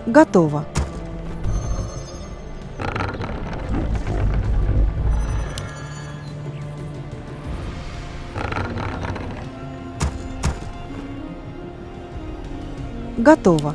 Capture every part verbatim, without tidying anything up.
Готово. Готово.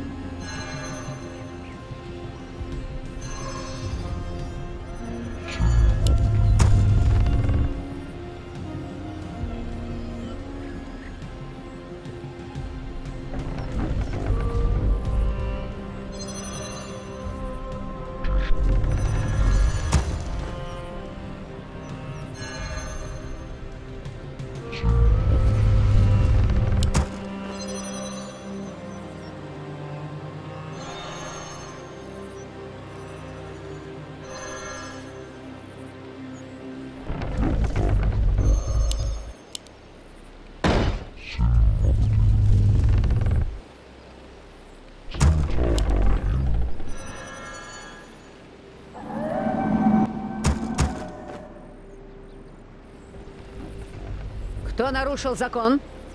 Кто нарушил закон?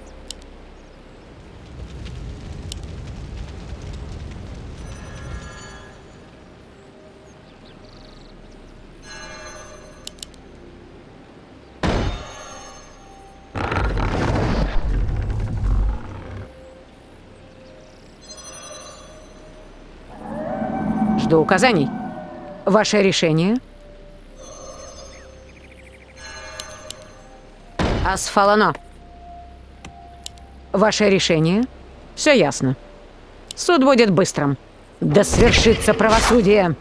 Жду указаний. Ваше решение? Асфалано. Ваше решение? Все ясно. Суд будет быстрым. Да свершится правосудие.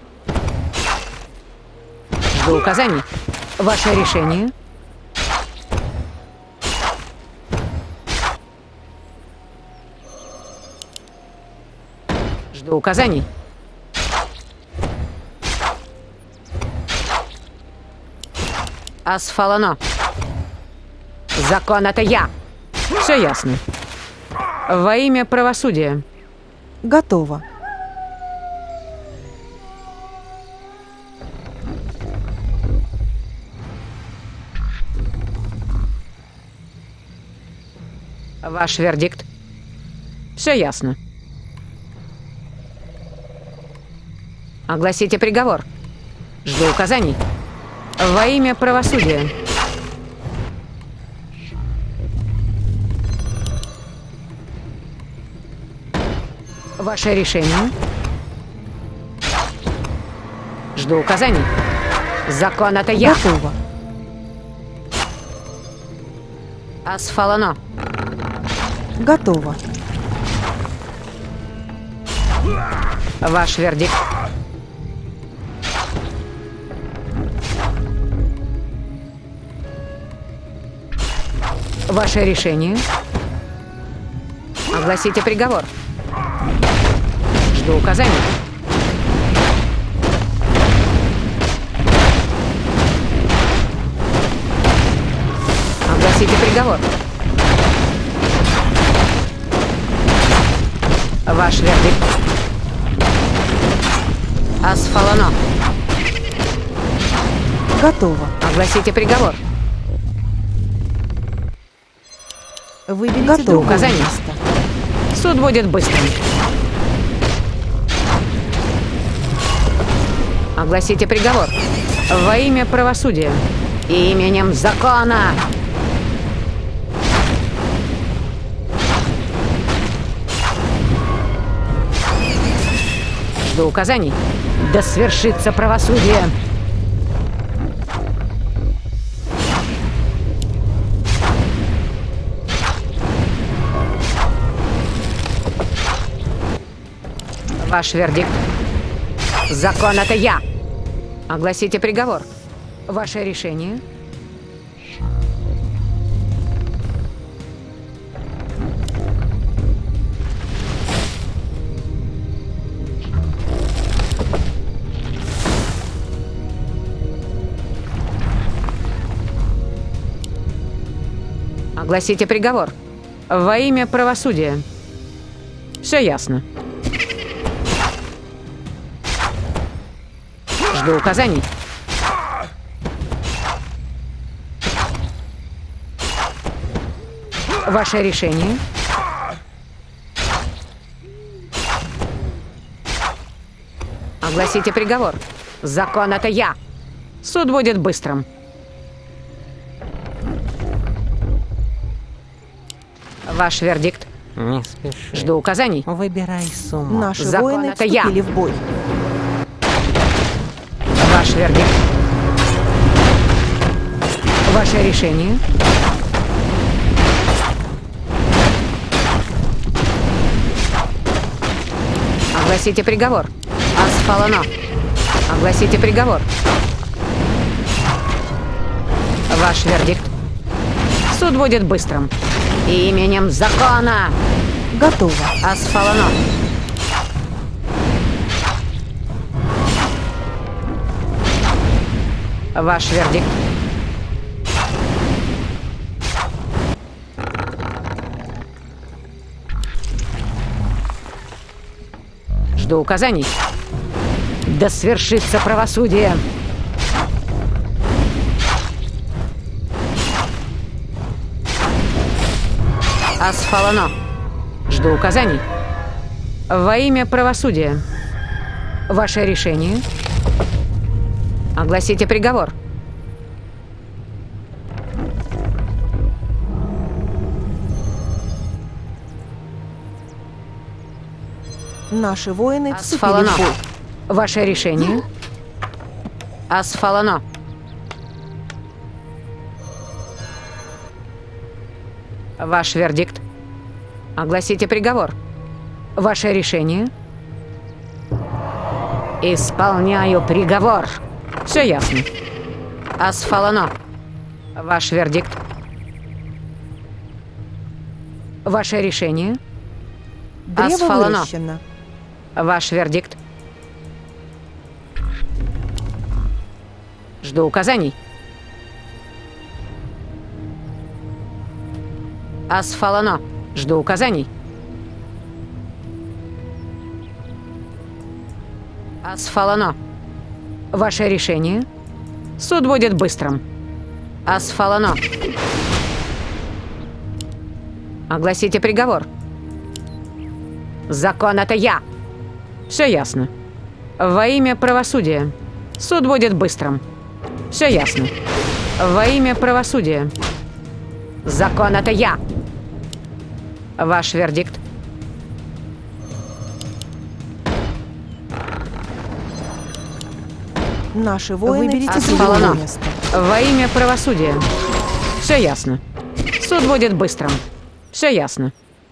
Жду указаний. Ваше решение? Жду указаний. Асфалано. Закон — это я. Все ясно. Во имя правосудия. Готово. Ваш вердикт. Все ясно. Огласите приговор. Жду указаний. Во имя правосудия. Ваше решение? Жду указаний. Закон — это я. Готово. Асфалано. Готово. Ваш вердикт. Ваше решение? Огласите приговор. Жду указаний. Огласите приговор. Ваш вердикт. Асфалано. Готово. Огласите приговор. Выберите Готово. другое Указание. место. Суд будет быстрым. Огласите приговор. Во имя правосудия. Именем закона. Жду указаний. Да свершится правосудие. Ваш вердикт. Закон — это я. Огласите приговор. Ваше решение? Огласите приговор. Во имя правосудия. Все ясно. Жду указаний. Ваше решение? Огласите приговор. Закон — это я. Суд будет быстрым. Ваш вердикт. Не спеши. Жду указаний. Выбирай сумму. Наши Закон воины это я. вступили в бой. Ваш вердикт. Ваше решение. Огласите приговор. Асфалано. Огласите приговор. Ваш вердикт. Суд будет быстрым. Именем закона. Готово. Асфалано. Ваш вердикт. Жду указаний. Да свершится правосудие. Асфалано. Жду указаний. Во имя правосудия. Ваше решение. Огласите приговор. Наши воины вступили Асфалано. в бой. Ваше решение. Асфалано. Ваш вердикт. Огласите приговор. Ваше решение. Исполняю приговор. Все ясно. Асфалано. Ваш вердикт. Ваше решение. Древо Асфалано. выращено. Ваш вердикт. Жду указаний. Асфалано. Жду указаний. Асфалано. Ваше решение. Суд будет быстрым. Асфалано. Огласите приговор. Закон — это я. Все ясно. Во имя правосудия. Суд будет быстрым. Все ясно. Во имя правосудия. Закон — это я. Ваш вердикт. Наши воины Выберите вступили в Асфалано. бой место. Во имя правосудия. Все ясно. Суд будет быстрым. Все ясно.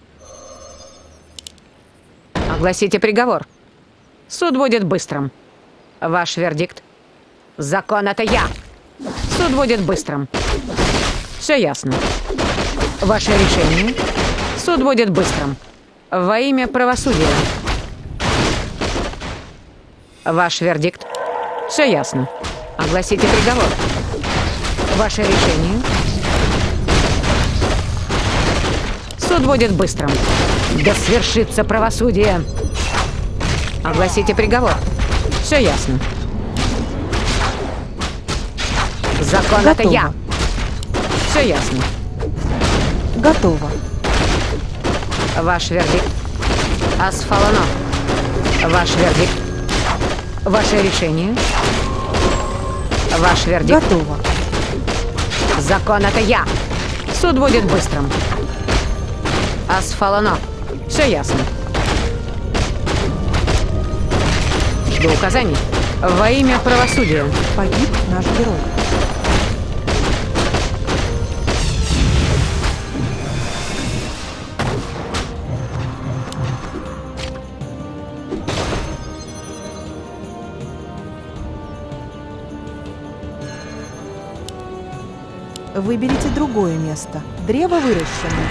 Огласите приговор. Суд будет быстрым. Ваш вердикт. Закон — это я. Суд будет быстрым. Все ясно. Ваше решение. Суд будет быстрым. Во имя правосудия. Ваш вердикт. Все ясно. Огласите приговор. Ваше решение. Суд будет быстрым. Да свершится правосудие. Огласите приговор. Все ясно. Закон — это Готово. я. Все ясно. Готово. Ваш вердикт. Асфалано. Ваш вердикт. Ваше решение. Ваш вердикт. Готово. Закон — это я. Суд будет быстрым. Асфалано. Все ясно. Жду указаний. Во имя правосудия. Погиб наш герой. Выберите другое место. Древо выращено.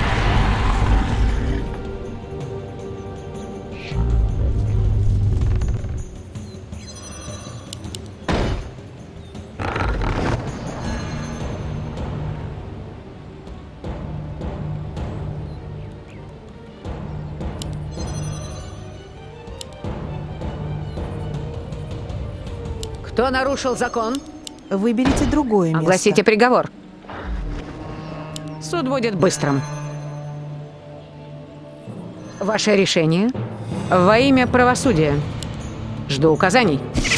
Кто нарушил закон? Выберите другое место. Огласите приговор. Суд будет быстрым. Ваше решение. Во имя правосудия. Жду указаний.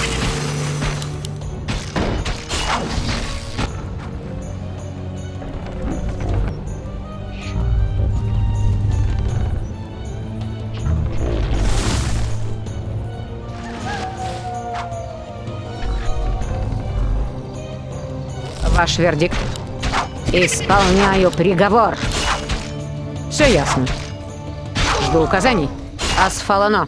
Ваш вердикт. Исполняю приговор. Все ясно. Жду указаний. Асфалано.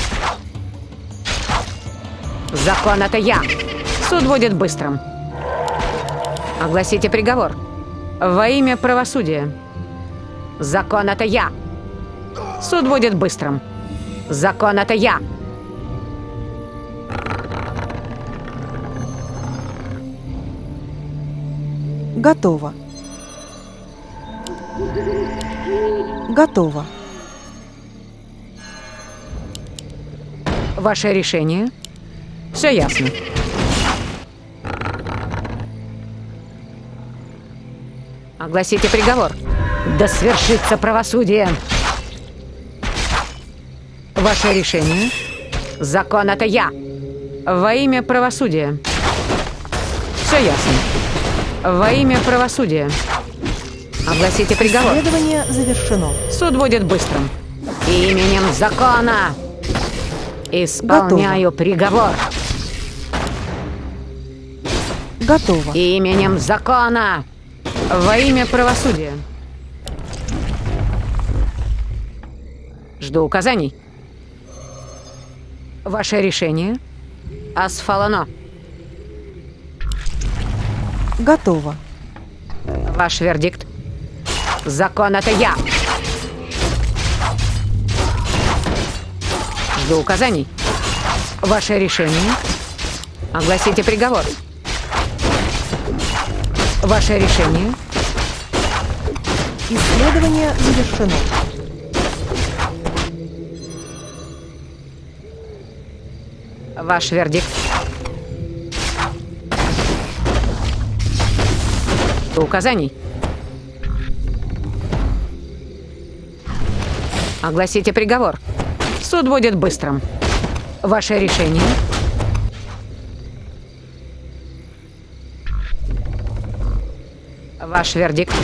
Закон — это я. Суд будет быстрым. Огласите приговор. Во имя правосудия. Закон — это я. Суд будет быстрым. Закон — это я. Готово. Готово. Ваше решение? Все ясно. Огласите приговор. Да свершится правосудие. Ваше решение? Закон — это я. Во имя правосудия. Все ясно. Во имя правосудия. Огласите приговор. Следование завершено. Суд будет быстрым. Именем закона. Исполняю Готово. приговор. Готово. Именем закона. Во имя правосудия. Жду указаний. Ваше решение? Асфалано. Готово. Ваш вердикт? Закон — это я. Жду указаний. Ваше решение? Огласите приговор. Ваше решение? Исследование завершено. Ваш вердикт? Жду указаний. Огласите приговор. Суд будет быстрым. Ваше решение? Ваш вердикт?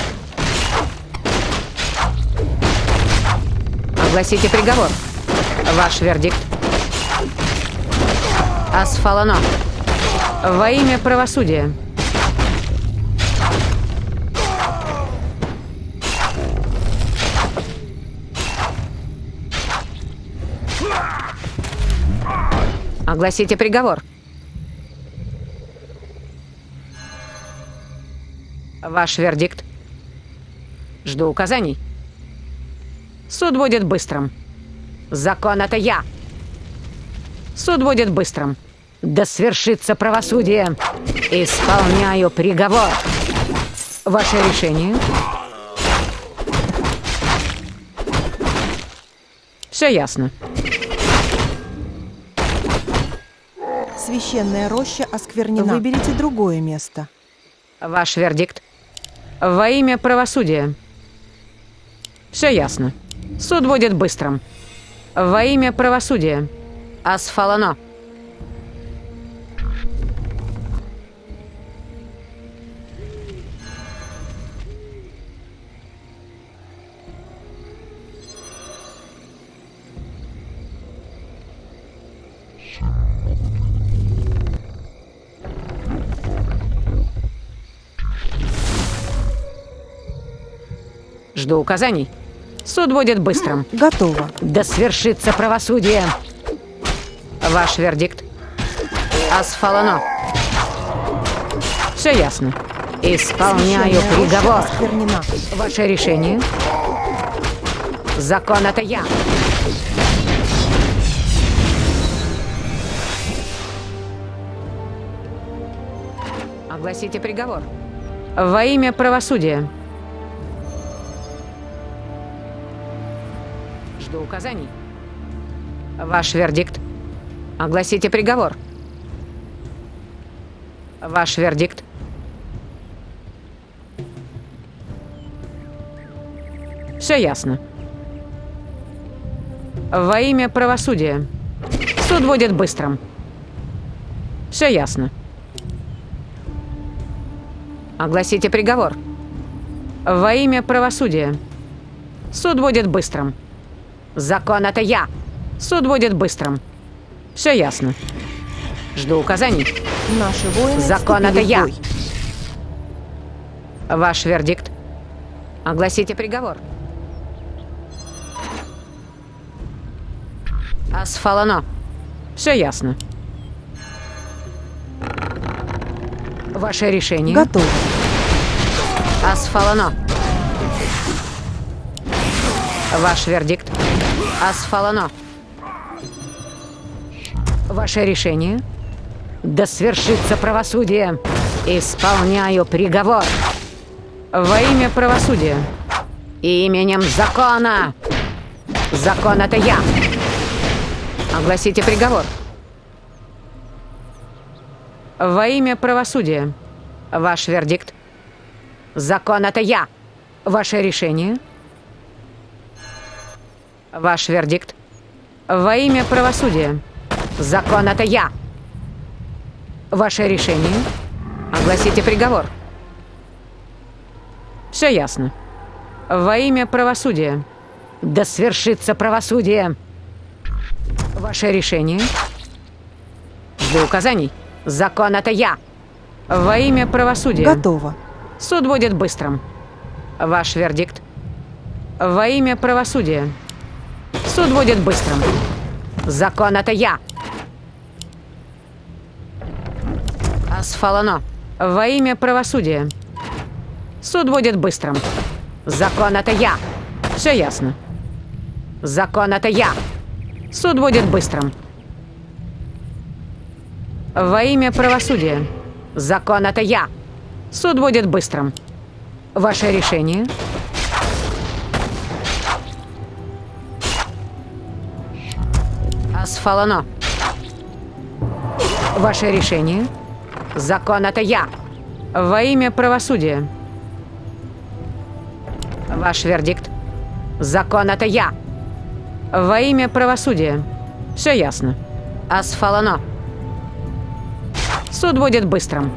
Огласите приговор. Ваш вердикт? Асфалано. Во имя правосудия. Огласите приговор. Ваш вердикт? Жду указаний. Суд будет быстрым. Закон — это я. Суд будет быстрым. Да свершится правосудие. Исполняю приговор. Ваше решение? Все ясно. Священная роща осквернена. Выберите другое место. Ваш вердикт? Во имя правосудия. Все ясно. Суд будет быстрым. Во имя правосудия. Асфалано. Жду указаний. Суд будет быстрым. Готово. Да свершится правосудие. Ваш вердикт? Асфалано. Все ясно. Исполняю Священная приговор. роща осквернена. Ваше решение? Закон — это я. Огласите приговор. Во имя правосудия. Жду указаний. Ваш вердикт? Огласите приговор. Ваш вердикт? Все ясно. Во имя правосудия. Суд будет быстрым. Все ясно. Огласите приговор. Во имя правосудия. Суд будет быстрым. Закон — это я. Суд будет быстрым. Все ясно. Жду указаний. Наши воины Закон — это вступили в я. бой. Ваш вердикт. Огласите приговор. Асфалано. Все ясно. Ваше решение. Готово. Асфалано. Ваш вердикт. Асфалано. Ваше решение. Да свершится правосудие. Исполняю приговор. Во имя правосудия. Именем закона. Закон — это я. Огласите приговор. Во имя правосудия. Ваш вердикт. Закон — это я. Ваше решение. Ваш вердикт. Во имя правосудия. Закон — это я. Ваше решение. Огласите приговор. Все ясно. Во имя правосудия. Да свершится правосудие. Ваше решение. Жду указаний. Закон — это я. Во имя правосудия. Готово. Суд будет быстрым. Ваш вердикт. Во имя правосудия. Суд будет быстрым. Закон — это я. Асфалано. Во имя правосудия. Суд будет быстрым. Закон — это я. Все ясно. Закон — это я. Суд будет быстрым. Во имя правосудия. Закон — это я. Суд будет быстрым. Ваше решение. Асфалано. Ваше решение. Закон — это я. Во имя правосудия. Ваш вердикт. Закон — это я. Во имя правосудия. Все ясно. Асфалано. Суд будет быстрым.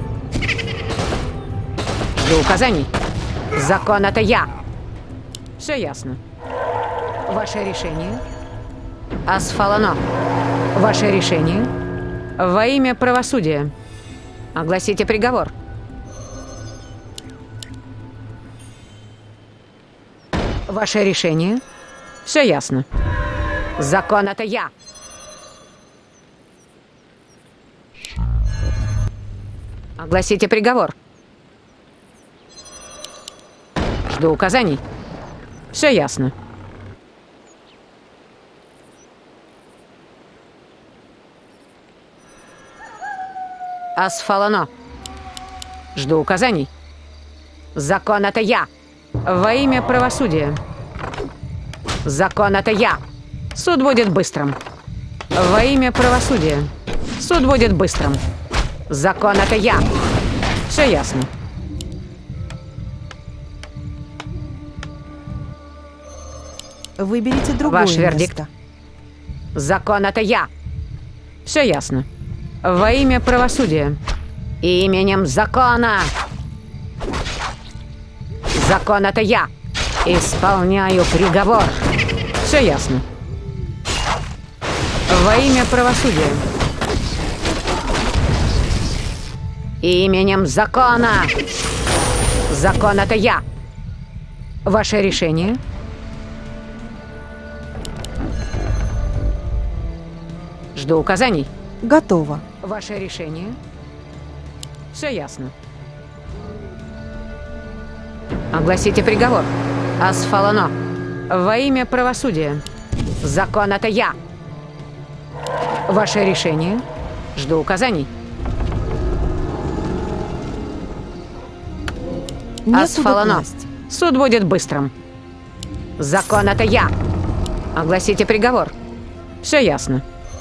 Жду указаний. Закон — это я. Все ясно. Ваше решение. Асфалано. Ваше решение. Во имя правосудия. Огласите приговор. Ваше решение. Все ясно. Закон — это я. Огласите приговор. Жду указаний. Все ясно. Асфалано. Жду указаний. Закон — это я. Во имя правосудия. Закон — это я. Суд будет быстрым. Во имя правосудия. Суд будет быстрым. Закон — это я. Все ясно. Выберите другое Ваш вердикт. место. Закон — это я. Все ясно. Во имя правосудия. Именем закона. Закон — это я. Исполняю приговор. Все ясно. Во имя правосудия. Именем закона. Закон — это я. Ваше решение. Жду указаний. Готово. Ваше решение. Все ясно. Огласите приговор. Асфалано. Во имя правосудия. Закон — это я. Ваше решение. Жду указаний. Асфалано. Несудопласть. Суд будет быстрым. Закон — это я. Огласите приговор. Все ясно.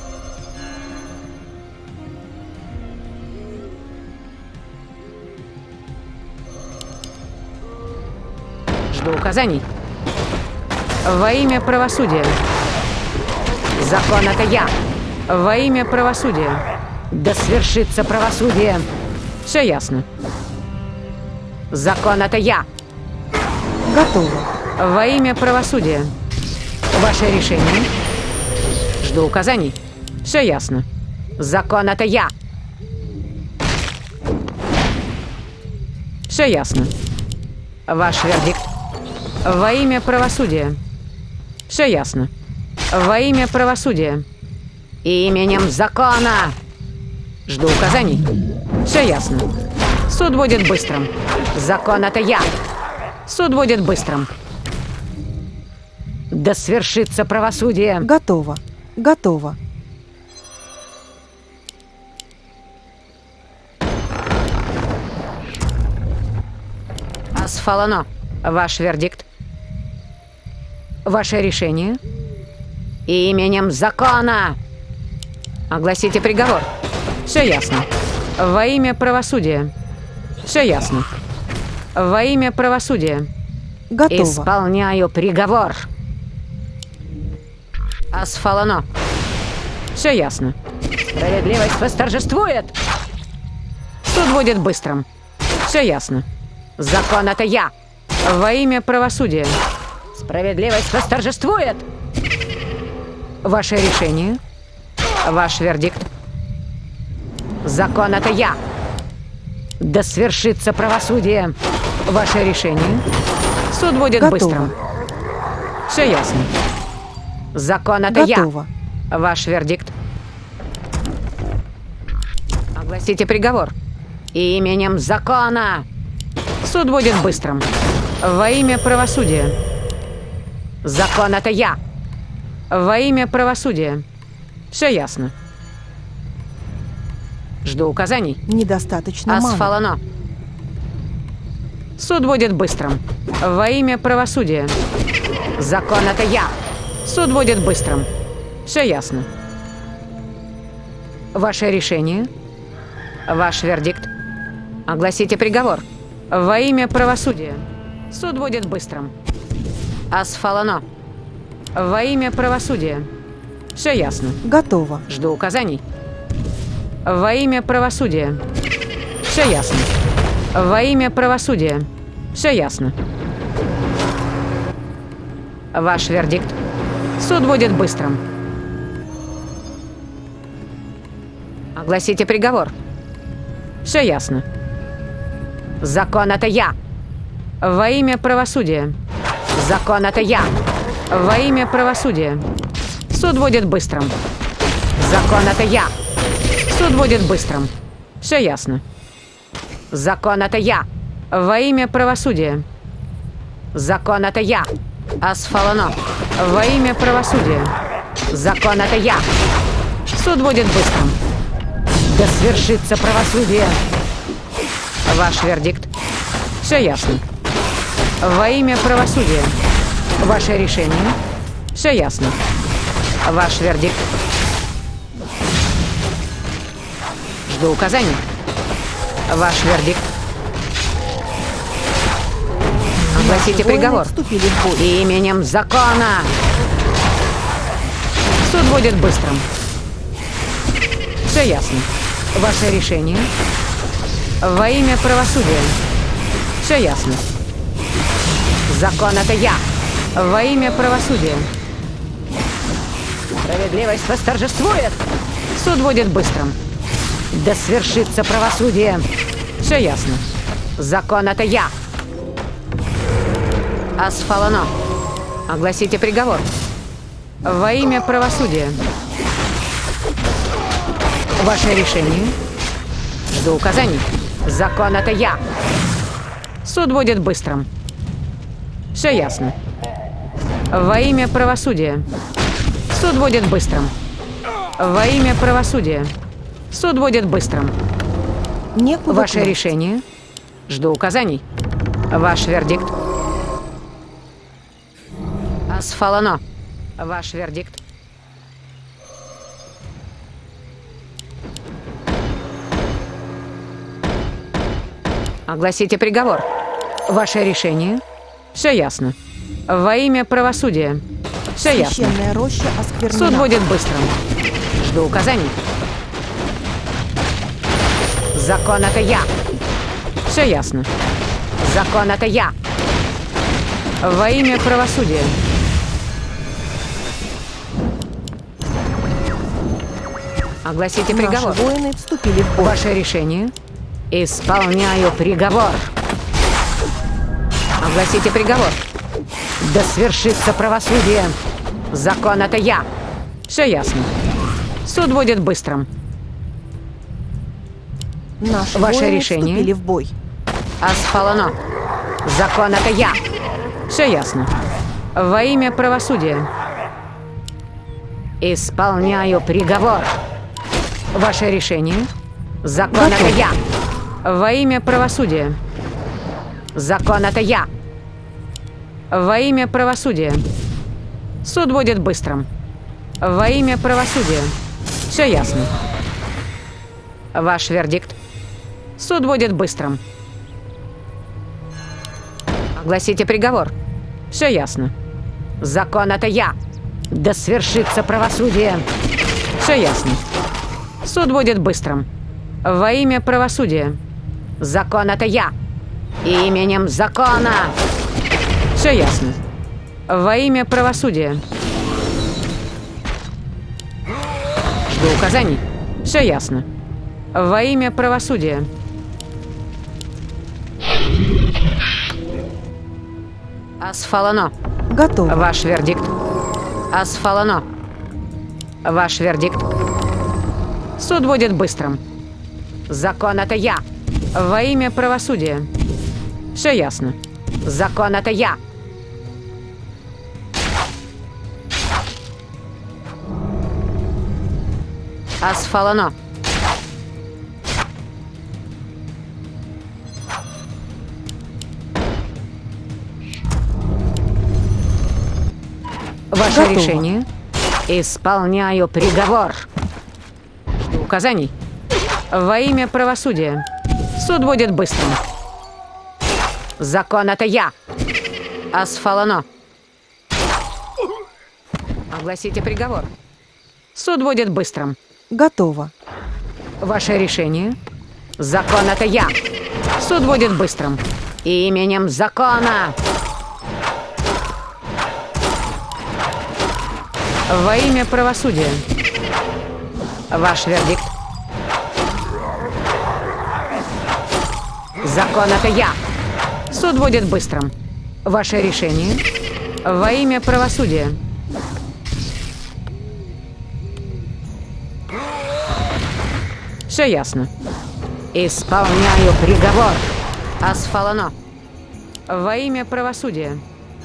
Жду указаний. Во имя правосудия. Закон — это я. Во имя правосудия. Да свершится правосудие. Все ясно. Закон — это я. Готово. Во имя правосудия. Ваше решение. Жду указаний. Все ясно. Закон — это я. Все ясно. Ваш вердикт. Во имя правосудия. Все ясно. Во имя правосудия. Именем закона. Жду указаний. Все ясно. Суд будет быстрым. Закон — это я. Суд будет быстрым. Да свершится правосудие. Готово. Готово. Асфалано. Ваш вердикт. Ваше решение. Именем закона. Огласите приговор. Все ясно. Во имя правосудия. Все ясно. Во имя правосудия. Готово. Исполняю приговор. Асфалано. Все ясно. Справедливость восторжествует. Суд будет быстрым. Все ясно. Закон — это я. Во имя правосудия. Справедливость восторжествует. Ваше решение. Ваш вердикт. Закон — это я. Да свершится правосудие. Ваше решение. Суд будет Готово. быстрым. Все ясно. Закон — это Готово. я. Ваш вердикт. Огласите приговор. Именем закона. Суд будет быстрым. Во имя правосудия. Закон — это я. Во имя правосудия. Все ясно. Жду указаний. Недостаточно маны. Асфалано. Суд будет быстрым. Во имя правосудия. Закон — это я. Суд будет быстрым. Все ясно. Ваше решение. Ваш вердикт. Огласите приговор. Во имя правосудия. Суд будет быстрым. Асфалано. Во имя правосудия. Все ясно. Готово. Жду указаний. Во имя правосудия. Все ясно. Во имя правосудия. Все ясно. Ваш вердикт. Суд будет быстрым. Огласите приговор. Все ясно. Закон — это я. Во имя правосудия. Закон — это я. Во имя правосудия. Суд будет быстрым. Закон — это я. Суд будет быстрым. Все ясно. Закон — это я. Во имя правосудия. Закон — это я. Асфалано. Во имя правосудия. Закон — это я. Суд будет быстрым. Да свершится правосудие. Ваш вердикт. Все ясно. Во имя правосудия. Ваше решение. Все ясно. Ваш вердикт. Жду указаний. Ваш вердикт. Огласите Воины приговор. вступили в бой. Именем закона. Суд будет быстрым. Все ясно. Ваше решение. Во имя правосудия. Все ясно. Закон — это я. Во имя правосудия. Справедливость восторжествует. Суд будет быстрым. Да свершится правосудие. Все ясно. Закон — это я. Асфалано. Огласите приговор. Во имя правосудия. Ваше решение. Жду указаний. Закон — это я. Суд будет быстрым. Все ясно. Во имя правосудия. Суд будет быстрым. Во имя правосудия. Суд будет быстрым. Некуда Ваше класть. решение. Жду указаний. Ваш вердикт. Асфалано. Ваш вердикт. Огласите приговор. Ваше решение. Все ясно. Во имя правосудия. Все ясно. Священная роща осквернена. Суд будет быстрым. Жду указаний. Закон — это я. Все ясно. Закон — это я. Во имя правосудия. Огласите приговор. Наши воины вступили в бой. Ваше решение. Исполняю приговор. Огласите приговор. Да свершится правосудие. Закон — это я. Все ясно. Суд будет быстрым. Наши Ваше воины решение? вступили в бой. Асфалано. Закон — это я. Все ясно. Во имя правосудия. Исполняю приговор. Ваше решение. Закон — это я. Во имя правосудия. Закон — это я. Во имя правосудия. Суд будет быстрым. Во имя правосудия. Все ясно. Ваш вердикт. Суд будет быстрым. Огласите приговор. Все ясно. Закон — это я. Да свершится правосудие. Все ясно. Суд будет быстрым. Во имя правосудия. Закон — это я. Именем закона. Все ясно. Во имя правосудия. Жду указаний. Все ясно. Во имя правосудия. Асфалано. Готово. Ваш вердикт. Асфалано. Ваш вердикт. Суд будет быстрым. Закон — это я. Во имя правосудия. Все ясно. Закон — это я. Асфалано. Ваше Готово. решение. Исполняю приговор. Жду указаний. Во имя правосудия. Суд будет быстрым. Закон — это я. Асфалано. Огласите приговор. Суд будет быстрым. Готово. Ваше решение. Закон — это я. Суд будет быстрым. Именем закона. Во имя правосудия. Ваш вердикт. Закон — это я. Суд будет быстрым. Ваше решение. Во имя правосудия. Все ясно. Исполняю приговор. Асфалано. Во имя правосудия.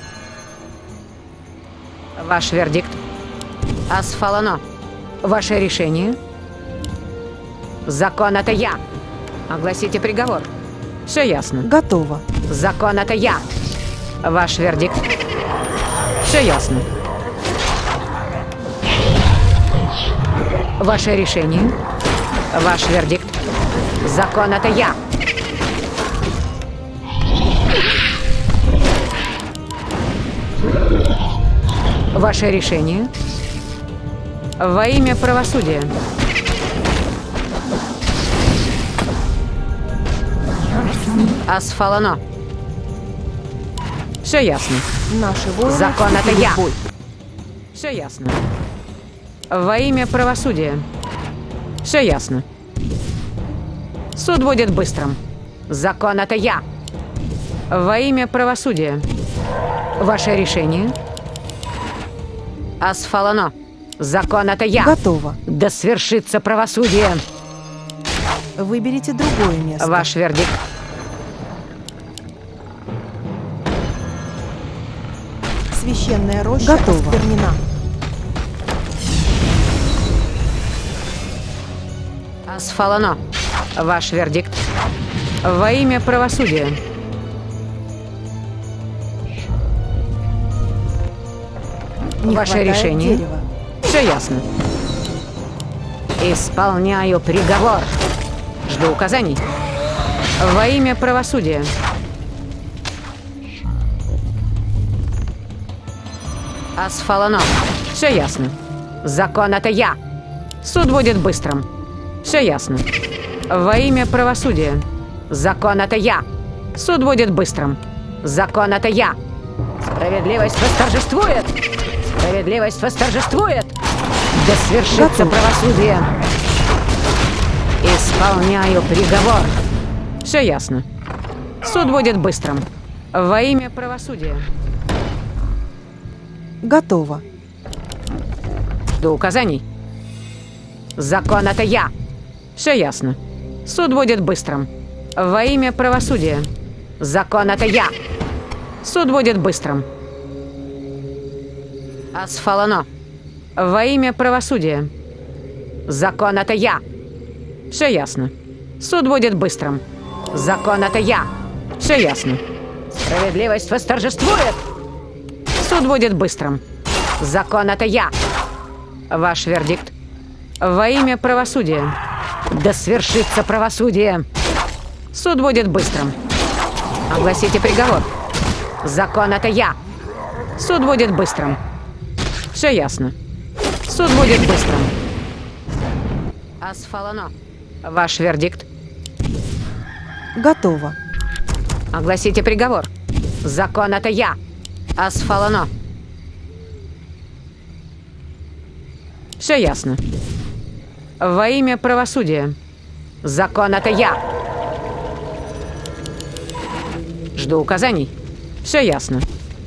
Ваш вердикт. Асфалано. Ваше решение. Закон — это я. Огласите приговор. Все ясно. Готово. Закон — это я. Ваш вердикт. Все ясно. Ваше решение. Ваш вердикт. Закон — это я. Ваше решение. Во имя правосудия. Асфалано. Все ясно. Наши воины Закон — это вступили я. в бой. Все ясно. Во имя правосудия. Все ясно. Суд будет быстрым. Закон — это я. Во имя правосудия. Ваше решение. Асфалано. Закон — это я. Готово. Да свершится правосудие. Выберите другое место. Ваш вердикт. Священная роща Готово. осквернена. Асфалано. Ваш вердикт. Во имя правосудия. Не Ваше хватает решение. дерева. Все ясно. Исполняю приговор. Жду указаний. Во имя правосудия. Асфалано. Все ясно. Закон — это я. Суд будет быстрым. Все ясно. Во имя правосудия. Закон — это я. Суд будет быстрым. Закон — это я. Справедливость восторжествует. Справедливость восторжествует. Да свершится Готов. правосудие. Исполняю приговор. Все ясно. Суд будет быстрым. Во имя правосудия. Готово. Жду указаний. Закон — это я. Все ясно. Суд будет быстрым. Во имя правосудия. Закон — это я. Суд будет быстрым. Асфалано. Во имя правосудия. Закон — это я. Все ясно. Суд будет быстрым. Закон — это я. Все ясно. Справедливость восторжествует. Суд будет быстрым. Закон — это я. Ваш вердикт. Во имя правосудия. Да свершится правосудие. Суд будет быстрым. Огласите приговор. Закон — это я. Суд будет быстрым. Все ясно. Суд будет быстрым. Асфалано. Ваш вердикт. Готово. Огласите приговор. Закон — это я. Асфалано. Все ясно. Во имя правосудия. Закон — это я. Жду указаний. Все ясно.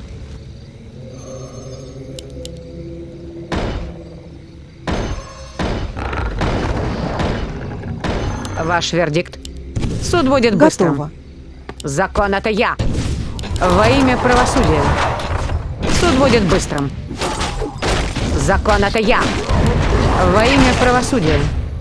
Ваш вердикт. Суд будет быстрым. Готово. Закон — это я. Во имя правосудия. Суд будет быстрым. Закон — это я. Во имя правосудия.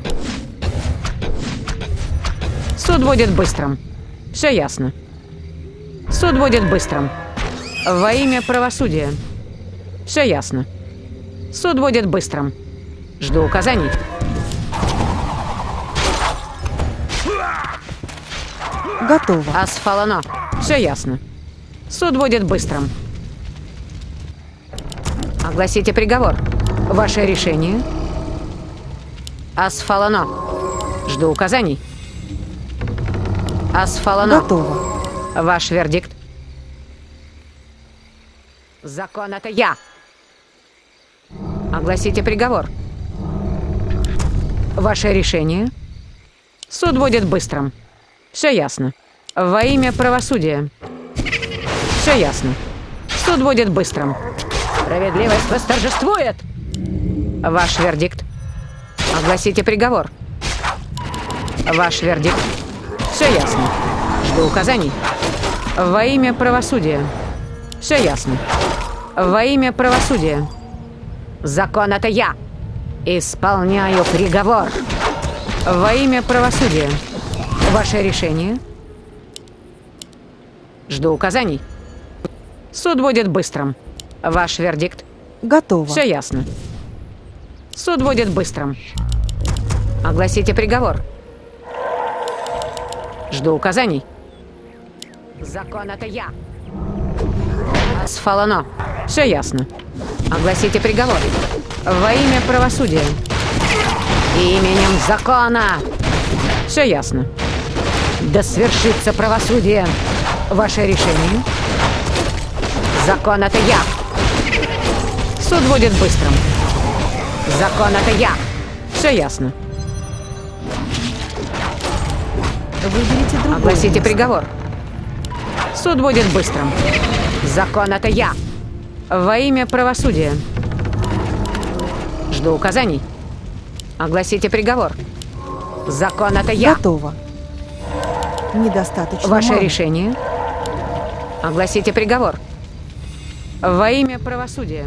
Суд будет быстрым. Все ясно. Суд будет быстрым. Во имя правосудия. Все ясно. Суд будет быстрым. Жду указаний. Готово. Асфалано. Все ясно. Суд будет быстрым. Огласите приговор. Ваше решение. Асфалано. Жду указаний. Асфалано. Готово. Ваш вердикт. Закон — это я. Огласите приговор. Ваше решение. Суд будет быстрым. Все ясно. Во имя правосудия. Все ясно. Суд будет быстрым. Справедливость восторжествует. Ваш вердикт. Огласите приговор. Ваш вердикт. Все ясно. Жду указаний. Во имя правосудия. Все ясно. Во имя правосудия. Закон — это я. Исполняю приговор. Во имя правосудия. Ваше решение. Жду указаний. Суд будет быстрым. Ваш вердикт. Готово. Все ясно. Суд будет быстрым. Огласите приговор. Жду указаний. Закон — это я. Асфалано. Все ясно. Огласите приговор. Во имя правосудия. Именем закона. Все ясно. Да свершится правосудие. Ваше решение. Закон — это я. Суд будет быстрым. Закон — это я. Все ясно. Выберите другое Огласите место. приговор. Суд будет быстрым. Закон — это я. Во имя правосудия. Жду указаний. Огласите приговор. Закон — это я. Готово. Недостаточно Ваше мало. решение. Огласите приговор. Во имя правосудия.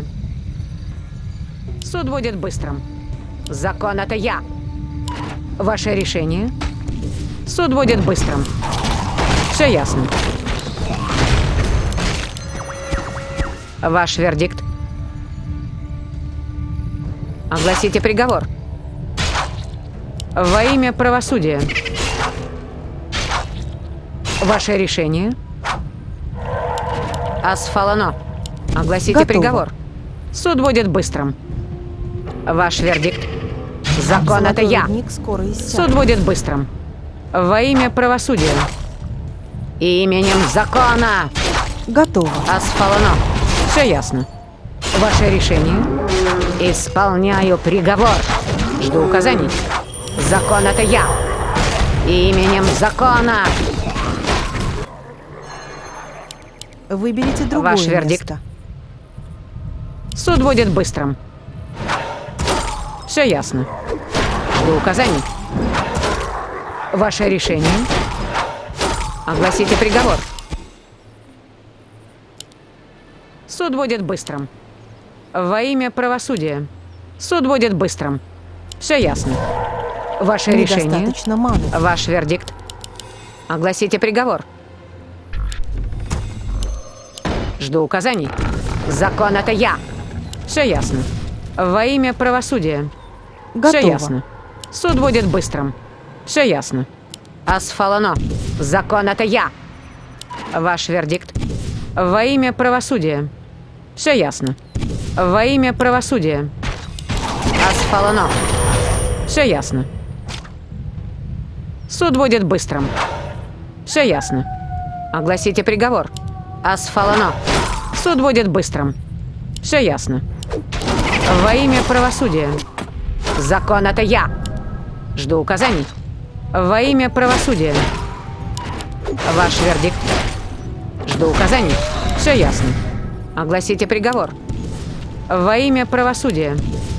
Суд будет быстрым. Закон — это я. Ваше решение. Суд будет быстрым. Все ясно. Ваш вердикт. Огласите приговор. Во имя правосудия. Ваше решение. Асфалано. Огласите Готово. приговор. Суд будет быстрым. Ваш вердикт. Закон это Золотой я. рудник скоро иссякнет. Суд будет быстрым. Во имя правосудия. Именем закона. Готово. Асфалано. Все ясно. Ваше решение. Исполняю приговор. Жду указаний. Закон это я. Именем закона. Выберите другое Ваш вердикт. место. Суд будет быстрым. Все ясно. Жду указаний. Ваше решение. Огласите приговор. Суд будет быстрым. Во имя правосудия. Суд будет быстрым. Все ясно. Ваше решение. Недостаточно маны. Ваш вердикт. Огласите приговор. Жду указаний. Закон это я. Все ясно. Во имя правосудия. Готово. Все ясно. Суд будет быстрым. Все ясно. Асфалано. Закон это я. Ваш вердикт. Во имя правосудия. Все ясно. Во имя правосудия. Асфалано. Все ясно. Суд будет быстрым. Все ясно. Огласите приговор. Асфалано. Суд будет быстрым. Все ясно. Во имя правосудия. Закон это я. Жду указаний. Во имя правосудия. Ваш вердикт. Жду указаний. Все ясно. Огласите приговор. Во имя правосудия.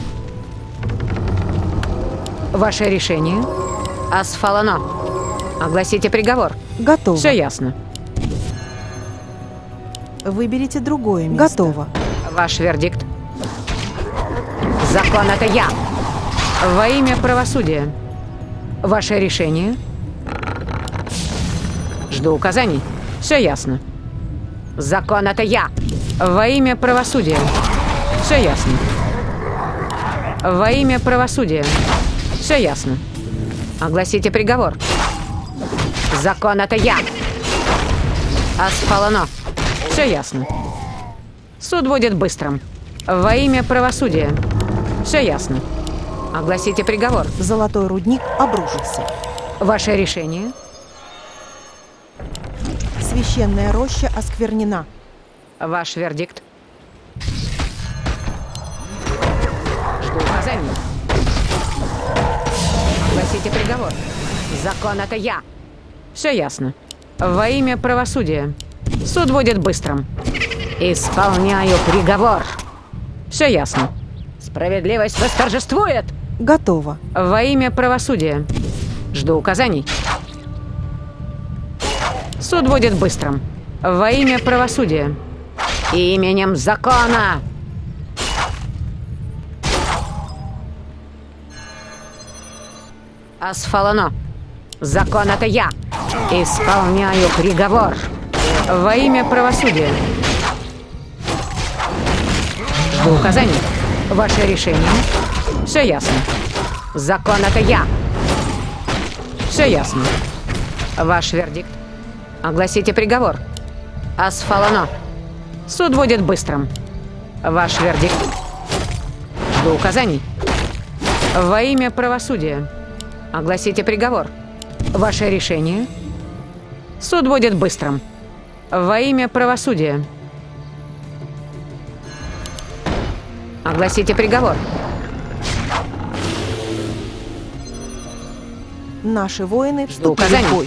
Ваше решение. Асфалано. Огласите приговор. Готово. Все ясно. Выберите другое место. Готово. Ваш вердикт. Закон это я. Во имя правосудия. Ваше решение. Жду указаний. Все ясно. Закон это я. Во имя правосудия. Все ясно. Во имя правосудия. Все ясно. Огласите приговор. Закон это я. Асфалано. Все ясно. Суд будет быстрым. Во имя правосудия. Все ясно. Огласите приговор. Золотой рудник обрушился. Ваше решение. Священная роща осквернена. Ваш вердикт. Жду указаний. Огласите приговор. Закон это я. Все ясно. Во имя правосудия. Суд будет быстрым. Исполняю приговор. Все ясно. Справедливость восторжествует. Готово. Во имя правосудия. Жду указаний. Суд будет быстрым. Во имя правосудия. Именем закона. Асфалано. Закон это я. Исполняю приговор. Во имя правосудия. Жду указаний. Ваше решение. Все ясно. Закон это я. Все ясно. Ваш вердикт. Огласите приговор. Асфалано. Суд будет быстрым. Ваш вердикт. Жду указаний. Во имя правосудия. Огласите приговор. Ваше решение. Суд будет быстрым. Во имя правосудия. Огласите приговор. Наши воины Жду вступили указаний. в бой.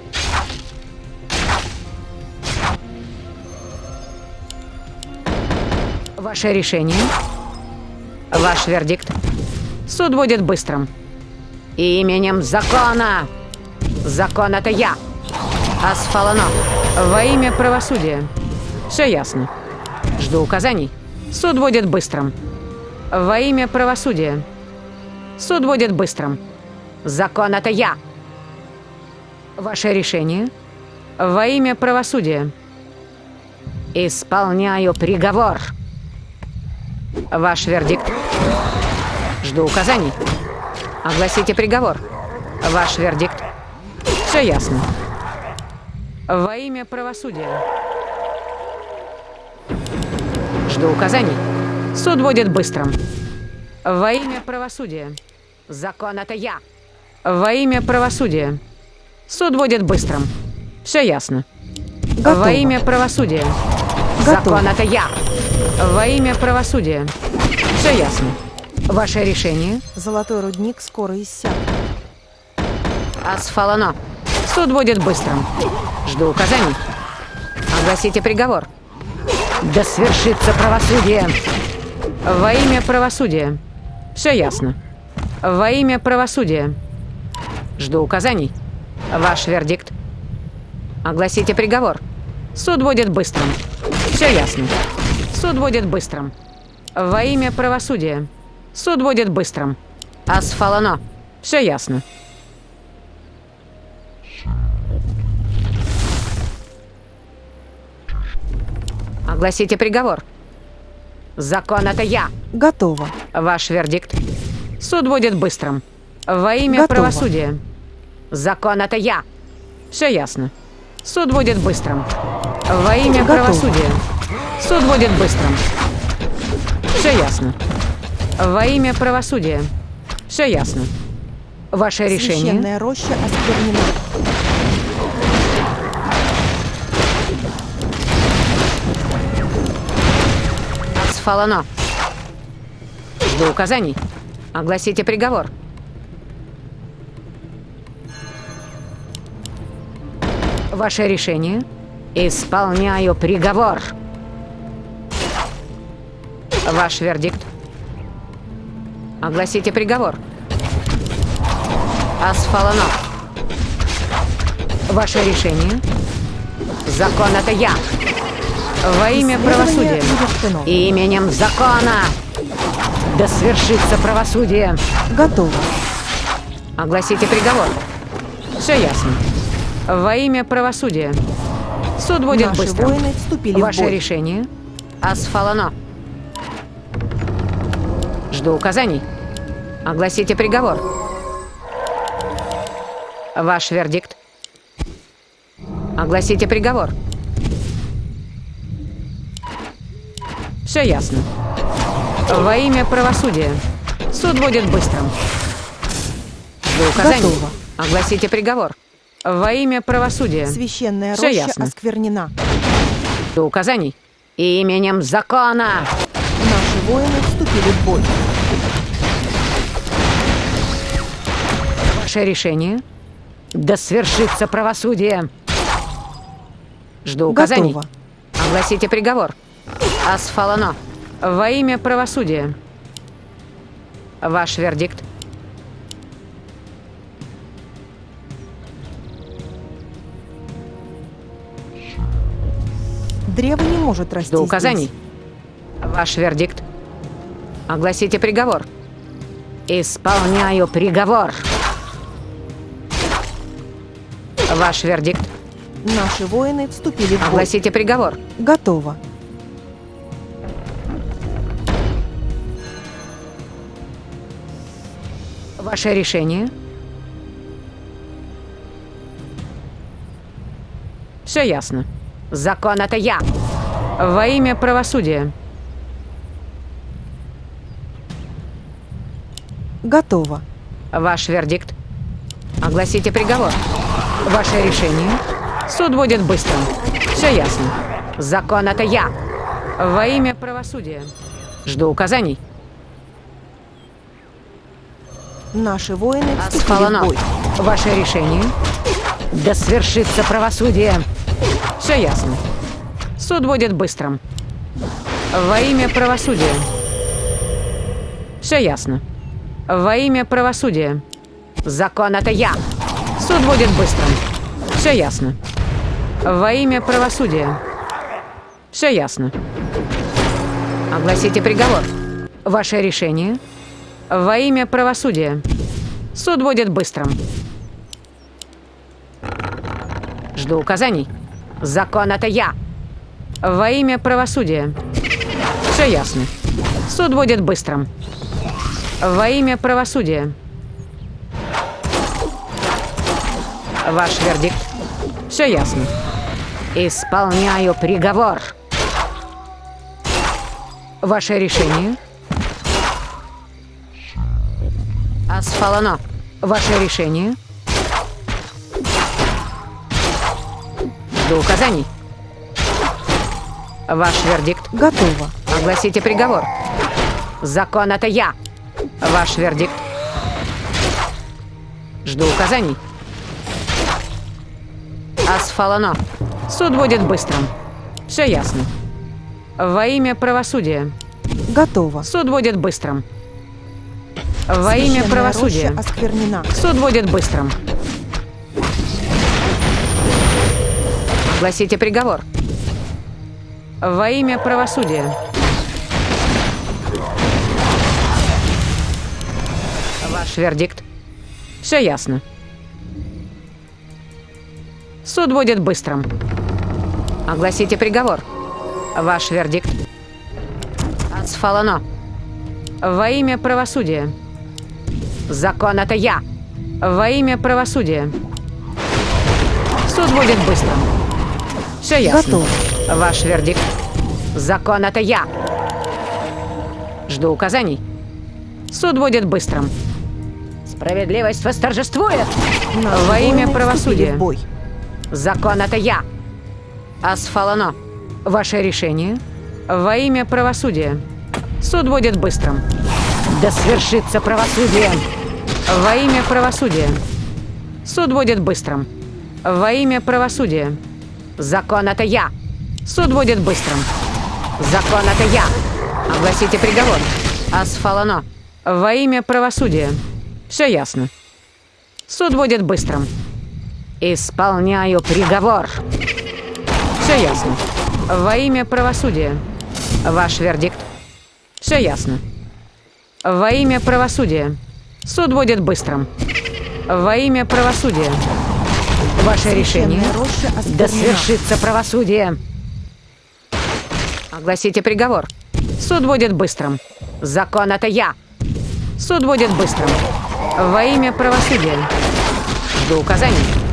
Ваше решение. Ваш вердикт. Суд будет быстрым. Именем закона. Закон это я. Асфалано. Во имя правосудия. Все ясно. Жду указаний. Суд будет быстрым. Во имя правосудия. Суд будет быстрым. Закон это я. Ваше решение. Во имя правосудия. Исполняю приговор. Ваш вердикт. Жду указаний. Огласите приговор. Ваш вердикт. Все ясно. Во имя правосудия. Жду указаний. Суд будет быстрым. Во имя правосудия. Закон — это я. Во имя правосудия. Суд будет быстрым. Все ясно. Готово. Во имя правосудия. Готово. Закон — это я. Во имя правосудия. Все ясно. Ваше решение. Золотой рудник скоро иссякнет. Асфалано. Суд будет быстрым. Жду указаний. Огласите приговор. Да свершится правосудие. Во имя правосудия. Все ясно. Во имя правосудия. Жду указаний. Ваш вердикт. Огласите приговор. Суд будет быстрым. Все ясно. Суд будет быстрым. Во имя правосудия. Суд будет быстрым. Асфалано. Все ясно. Огласите приговор. Закон — это я. Готово. Ваш вердикт. Суд будет быстрым. Во имя Готово. правосудия. Закон — это я. Все ясно. Суд будет быстрым. Во имя Готово. правосудия. Суд будет быстрым. Все ясно. Во имя правосудия. Все ясно. Ваше решение. Священная роща осквернена. Асфалано. Жду указаний. Огласите приговор. Ваше решение. Исполняю приговор. Ваш вердикт. Огласите приговор. Асфалано. Ваше решение. Закон — это я. Во имя Исследование правосудия. завершено. Именем закона. Да свершится правосудие. Готово. Огласите приговор. Все ясно. Во имя правосудия. Суд будет Наши быстрым. воины вступили Ваше в бой. решение. Асфалано. Жду указаний. Огласите приговор. Ваш вердикт. Огласите приговор. Все ясно. Во имя правосудия. Суд будет быстрым. Жду указаний. Готово. Огласите приговор. Во имя правосудия. Священная Всё роща ясно. осквернена. Жду указаний. Именем закона. Наши воины вступили в бой. Ваше решение. Да свершится правосудие. Жду указаний. Готово. Огласите приговор. Асфалано. Во имя правосудия. Ваш вердикт. Древо не может расти Жду указаний. здесь. Ваш вердикт. Огласите приговор. Исполняю приговор. Ваш вердикт. Наши воины вступили в бой. Огласите приговор. Готово. Ваше решение. Все ясно. Закон — это я. Во имя правосудия. Готово. Ваш вердикт. Огласите приговор. Ваше решение. Суд будет быстрым. Все ясно. Закон — это я. Во имя правосудия. Жду указаний. Наши воины вступили Асфалано. в бой. Ваше решение. Да свершится правосудие. Все ясно. Суд будет быстрым. Во имя правосудия. Все ясно. Во имя правосудия. Закон — это я. Суд будет быстрым. Все ясно. Во имя правосудия. Все ясно. Огласите приговор. Ваше решение. Во имя правосудия. Суд будет быстрым. Жду указаний. Закон — это я. Во имя правосудия. Все ясно. Суд будет быстрым. Во имя правосудия. Ваш вердикт. Все ясно. Исполняю приговор. Ваше решение? Асфалано. Ваше решение? Жду указаний. Ваш вердикт? Готово. Огласите приговор. Закон — это я. Ваш вердикт? Жду указаний. Асфалано. Суд будет быстрым. Все ясно. Во имя правосудия. Готово. Суд будет быстрым. Во имя Священная правосудия. роща осквернена. Суд будет быстрым. Гласите приговор. Во имя правосудия. Ваш вердикт? Все ясно. Суд будет быстрым. Огласите приговор. Ваш вердикт? Асфалано. Во имя правосудия. Закон — это я. Во имя правосудия. Суд будет быстрым. Все ясно. Готово. Ваш вердикт? Закон — это я. Жду указаний. Суд будет быстрым. Справедливость восторжествует. Наши Во имя воины правосудия. вступили в бой. Закон — это я. Асфалано. Ваше решение? Во имя правосудия. Суд будет быстрым. Да свершится правосудие. Во имя правосудия. Суд будет быстрым. Во имя правосудия. Закон — это я. Суд будет быстрым. Закон — это я. Огласите приговор. Асфалано. Во имя правосудия. Все ясно. Суд будет быстрым. Исполняю приговор. Все ясно. Во имя правосудия. Ваш вердикт? Все ясно. Во имя правосудия. Суд будет быстрым. Во имя правосудия. Ваше решение? Священная роща Да осквернена. свершится правосудие. Огласите приговор. Суд будет быстрым. Закон — это я. Суд будет быстрым. Во имя правосудия. Жду указаний.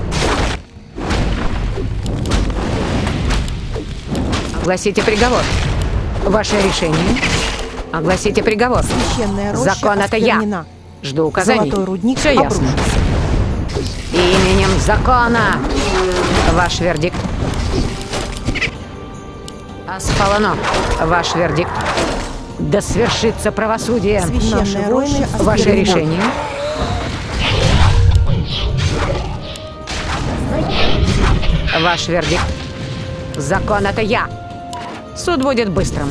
Огласите приговор. Ваше решение? Огласите приговор. Священная роща Закон — это я. осквернена. Жду указаний. Золотой рудник Все ясно. обрушился. Именем закона. Ваш вердикт? Асфалано. Ваш вердикт? Да свершится правосудие. Наши Священная воины роща Ваше осквернена. решение? Ваш вердикт? Закон — это я. Суд будет быстрым.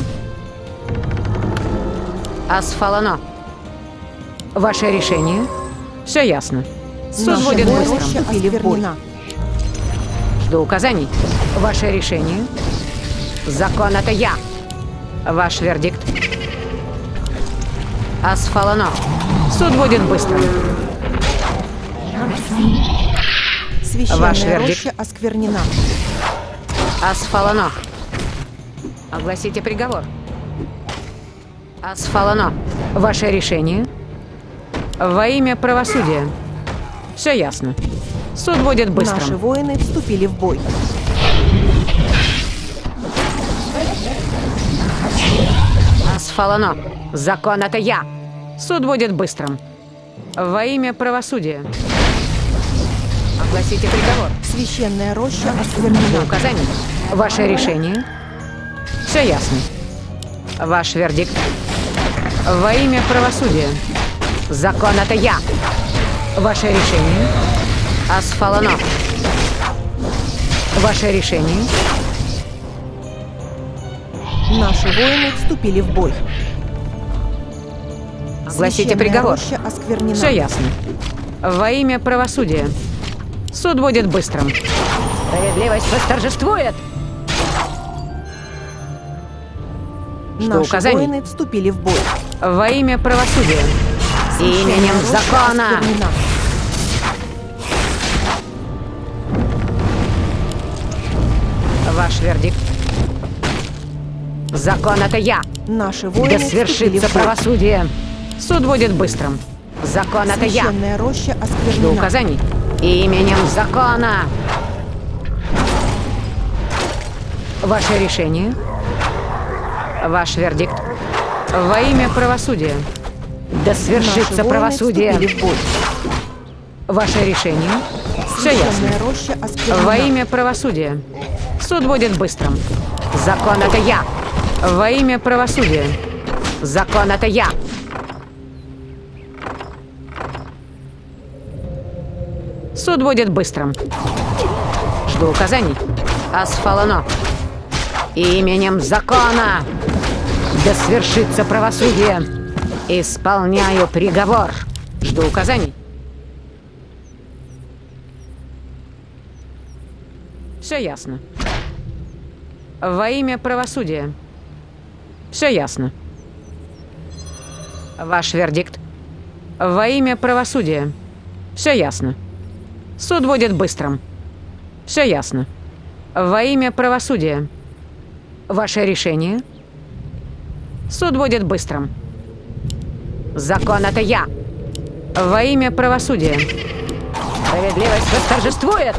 Асфалано. Ваше решение? Все ясно. Суд Наши будет воины быстрым. вступили в бой. Жду указаний. Ваше решение? Закон — это я. Ваш вердикт? Асфалано. Суд будет быстрым. Священная Ваш вердикт? роща осквернена. Асфалано. Огласите приговор. Асфалано. Ваше решение? Во имя правосудия. Все ясно. Суд будет Наши быстрым. воины вступили в бой. Асфалано. Закон — это я. Суд будет быстрым. Во имя правосудия. Огласите приговор. Священная роща Жду осквернена. указаний. Ваше решение? Все ясно. Ваш вердикт? Во имя правосудия. Закон — это я. Ваше решение? Асфалано. Ваше решение? Наши воины вступили в бой. Огласите Священная приговор. роща осквернена. Все ясно. Во имя правосудия. Суд будет быстрым. Справедливость восторжествует. Жду Наши указаний. воины вступили в бой. Во имя правосудия. Священная Именем роща закона. осквернена. Ваш вердикт? Закон — это я. Наши воины Да вступили свершится в бой. правосудие. Суд будет быстрым. Закон — это я. Священная роща Жду осквернена. указаний. Именем закона. Ваше решение? Ваш вердикт? Во имя правосудия. Да свершится Наши воины правосудие. вступили в бой. Ваше решение? Все ясно. Священная роща осквернена. Во имя правосудия. Суд будет быстрым. Закон — это я. Во имя правосудия. Закон — это я. Суд будет быстрым. Жду указаний. Асфалано. Именем закона. Да свершится правосудие. Исполняю приговор. Жду указаний. Все ясно. Во имя правосудия. Все ясно. Ваш вердикт. Во имя правосудия. Все ясно. Суд будет быстрым. Все ясно. Во имя правосудия. Ваше решение? Суд будет быстрым. Закон — это я. Во имя правосудия. Справедливость восторжествует.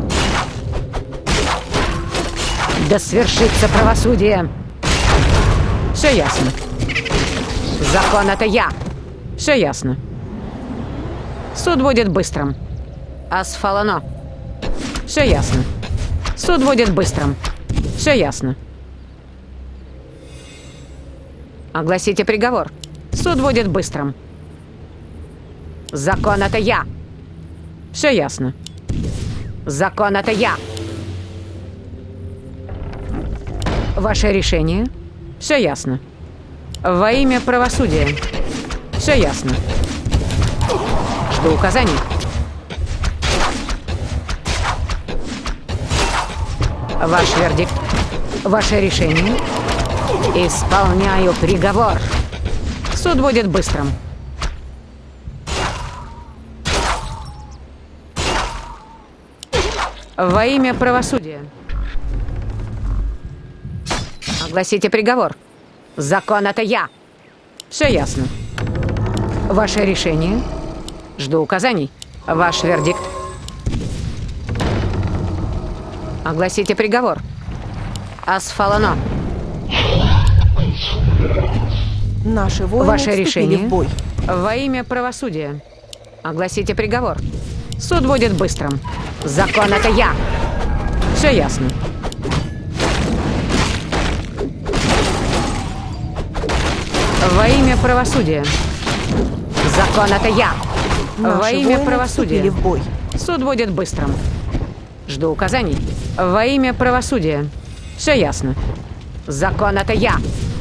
Да свершится правосудие. Все ясно. Закон — это я. Все ясно. Суд будет быстрым. Асфалано. Все ясно. Суд будет быстрым. Все ясно. Огласите приговор. Суд будет быстрым. Закон — это я. Все ясно. Закон — это я. Ваше решение? Все ясно. Во имя правосудия. Все ясно. Жду указаний. Ваш вердикт. Ваше решение. Исполняю приговор. Суд будет быстрым. Во имя правосудия. Огласите приговор. Закон — это я. Все ясно. Ваше решение. Жду указаний. Ваш вердикт. Огласите приговор. Асфалано. Наши воины Ваше вступили решение? в бой. Во имя правосудия. Огласите приговор. Суд будет быстрым. Закон — это я. Все ясно. Во имя правосудия. Закон — это я. Наши Во имя воины правосудия. вступили в бой. Суд будет быстрым. Жду указаний. Во имя правосудия. Все ясно. Закон — это я.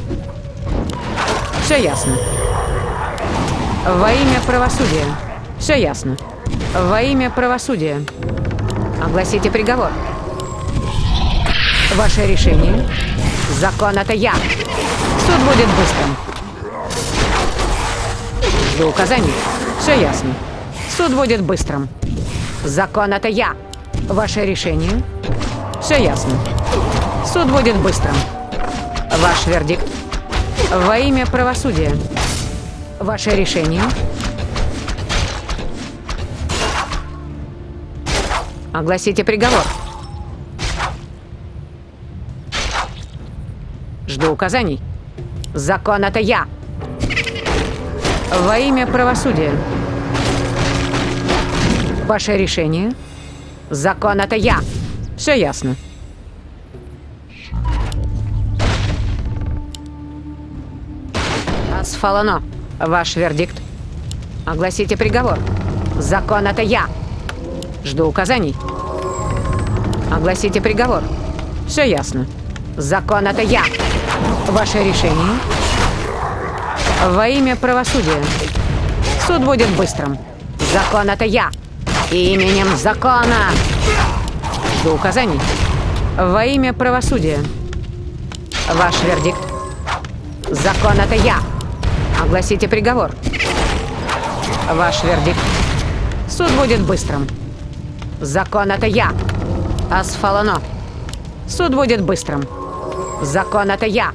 Все ясно. Во имя правосудия. Все ясно. Во имя правосудия. Огласите приговор. Ваше решение. Закон — это я. Суд будет быстрым. Жду указаний. Все ясно. Суд будет быстрым. Закон — это я. Ваше решение. Все ясно. Суд будет быстрым. Ваш вердикт. Во имя правосудия. Ваше решение. Огласите приговор. Жду указаний. Закон — это я. Во имя правосудия. Ваше решение. Закон — это я. Все ясно. Асфалано. Ваш вердикт. Огласите приговор. Закон — это я. Жду указаний. Огласите приговор. Все ясно. Закон — это я. Ваше решение. Во имя правосудия. Суд будет быстрым. Закон — это я. Именем закона. Жду указаний. Во имя правосудия. Ваш вердикт. Закон — это я. Огласите приговор. Ваш вердикт. Суд будет быстрым. Закон — это я. Асфалано. Суд будет быстрым. Закон — это я.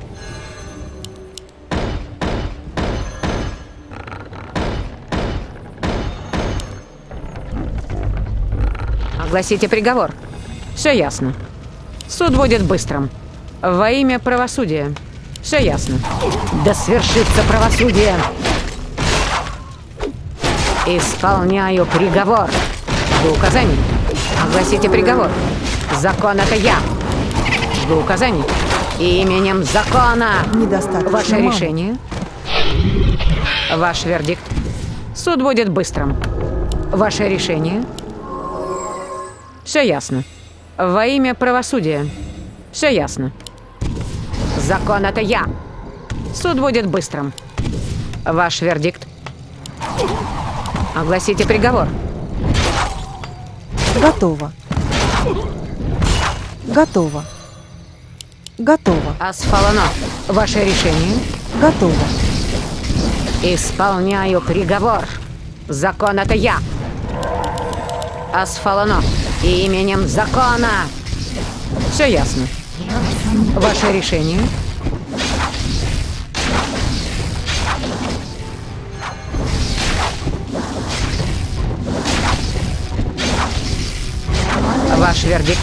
Огласите приговор. Все ясно. Суд будет быстрым. Во имя правосудия. Все ясно. Да свершится правосудие. Исполняю приговор. Жду указаний. Огласите приговор. Закон — это я. Жду указаний. Именем закона. Недостаточно Ваше маны. решение. Ваш вердикт. Суд будет быстрым. Ваше решение. Все ясно. Во имя правосудия. Все ясно. Закон — это я. Суд будет быстрым. Ваш вердикт. Огласите приговор. Готово. Готово. Готово. Асфалано. Ваше решение. Готово. Исполняю приговор. Закон — это я. Асфалано. Именем закона. Все ясно. Ваше решение. Ваш вердикт.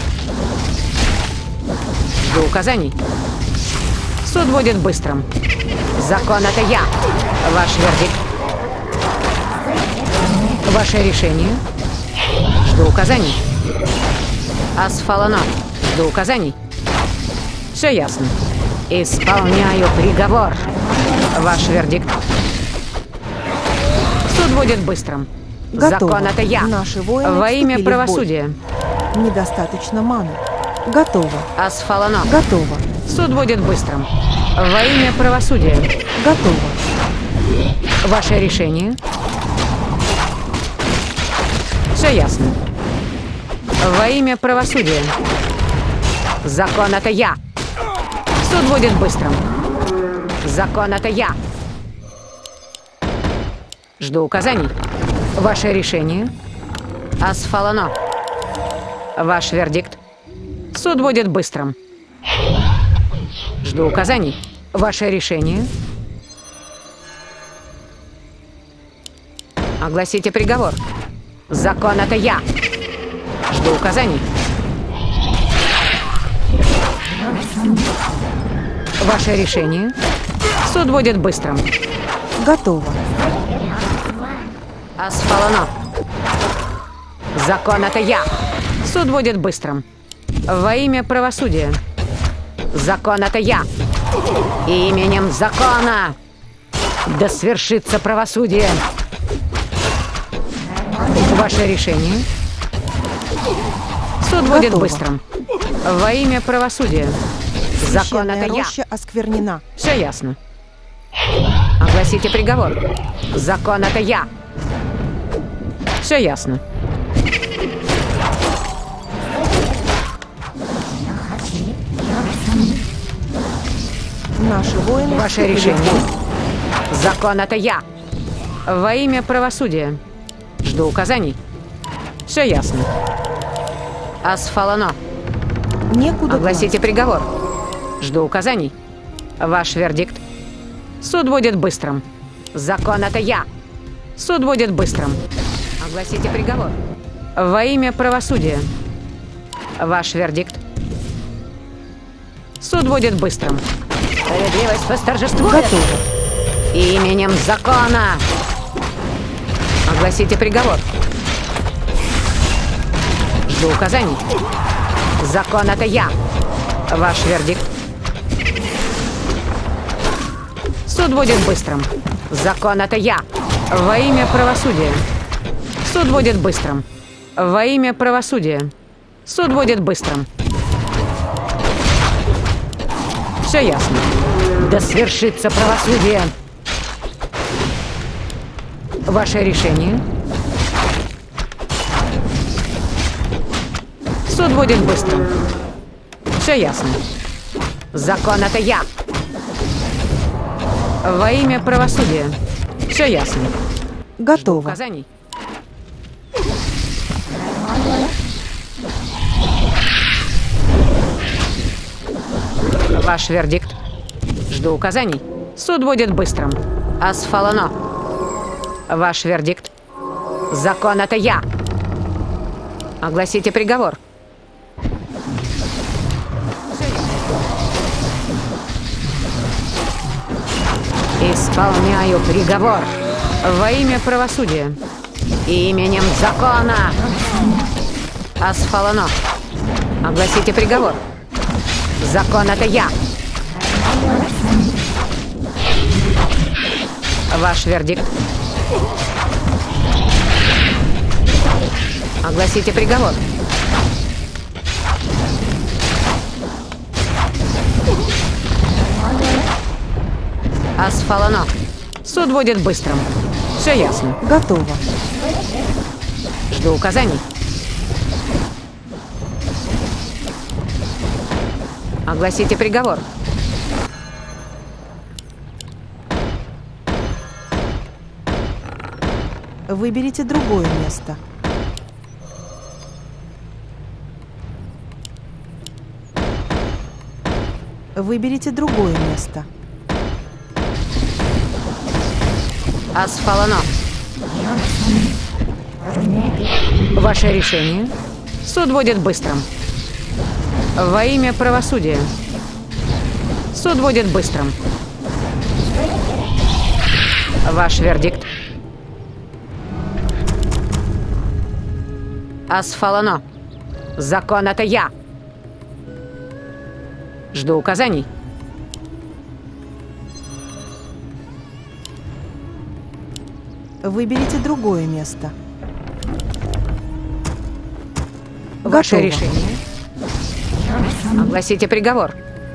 Жду указаний. Суд будет быстрым. Закон — это я. Ваш вердикт. Ваше решение. Жду указаний. Асфалано. Жду указаний. Все ясно. Исполняю приговор. Ваш вердикт. Суд будет быстрым. Готово. Закон — это я. Наши воины Во имя вступили в бой. правосудия. Недостаточно маны. Готово. Асфалано. Готово. Суд будет быстрым. Во имя правосудия. Готово. Ваше решение. Все ясно. Во имя правосудия. Закон — это я. Суд будет быстрым. Закон — это я. Жду указаний. Ваше решение. Асфалано. Ваш вердикт. Суд будет быстрым. Жду указаний. Ваше решение. Огласите приговор. Закон — это я. Жду указаний. Ваше решение. Суд будет быстрым. Готово. Асфалано. Закон — это я. Суд будет быстрым. Во имя правосудия. Закон — это я. Именем закона. Да свершится правосудие. Ваше решение. Суд будет Готово. быстрым. Во имя правосудия. Закон — это Священная я. роща осквернена. Все ясно. Огласите приговор. Закон — это я. Все ясно. Наши воины Ваше вступили в решение. бой. Закон — это я. Во имя правосудия. Жду указаний. Все ясно. Асфалано. Некуда Огласите приговор. Жду указаний. Ваш вердикт. Суд будет быстрым. Закон — это я. Суд будет быстрым. Огласите приговор. Во имя правосудия. Ваш вердикт. Суд будет быстрым. Справедливость восторжествует. Готово. Именем закона. Огласите приговор. Жду указаний. Закон — это я. Ваш вердикт. Суд будет быстрым. Закон — это я. Во имя правосудия. Суд будет быстрым. Во имя правосудия. Суд будет быстрым. Все ясно. Да свершится правосудие. Ваше решение. Суд будет быстрым. Все ясно. Закон — это я. Во имя правосудия. Все ясно. Готово. Указаний. Ваш вердикт. Жду указаний. Суд будет быстрым. Асфалано. Ваш вердикт. Закон — это я. Огласите приговор. Исполняю приговор во имя правосудия. Именем закона. Асфалано. Огласите приговор. Закон — это я. Ваш вердикт. Огласите приговор. Асфалано. Суд будет быстрым. Все ясно. Готово. Жду указаний. Огласите приговор. Выберите другое место. Выберите другое место. Асфалано. Ваше решение. Суд будет быстрым. Во имя правосудия. Суд будет быстрым. Ваш вердикт. Асфалано. Закон — это я. Жду указаний. Выберите другое место. Ваше Готово. решение. Огласите приговор.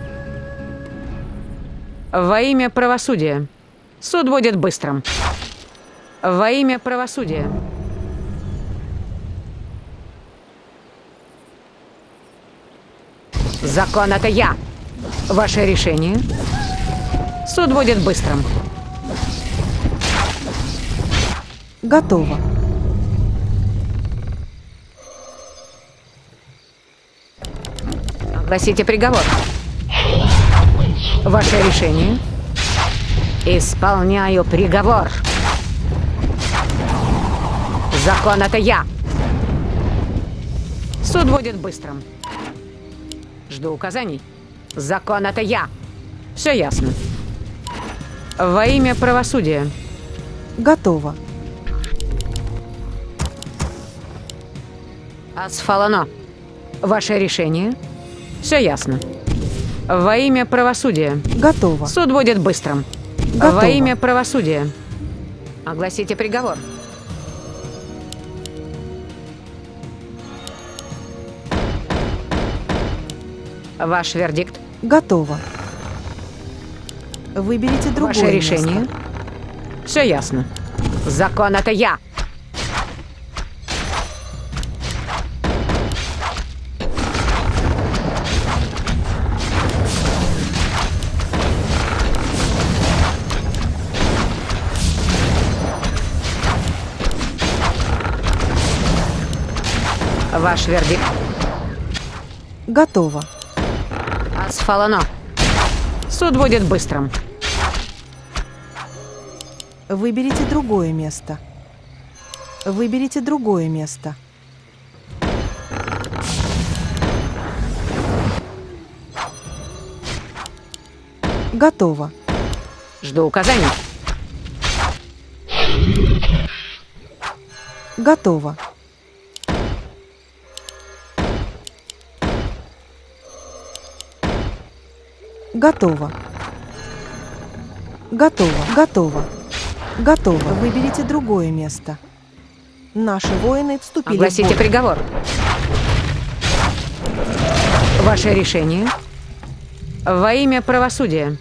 Во имя правосудия. Суд будет быстрым. Во имя правосудия. Закон — это я. Ваше решение. Суд будет быстрым. Готово. Огласите приговор. Ваше решение. Исполняю приговор. Закон — это я. Суд будет быстрым. Жду указаний. Закон — это я. Все ясно. Во имя правосудия. Готово. Асфалано. Ваше решение. Все ясно. Во имя правосудия. Готово. Суд будет быстрым. Готово. Во имя правосудия. Огласите приговор. Ваш вердикт. Готово. Выберите другое Ваше решение. место. Все ясно. Закон — это я. Ваш вердикт. Готово. Асфалано. Суд будет быстрым. Выберите другое место. Выберите другое место. Готово. Жду указаний. Готово. Готово. Готово. Готово. Готово. Выберите другое место. Наши воины вступили Огласите в бой. приговор. Ваше решение. Во имя правосудия.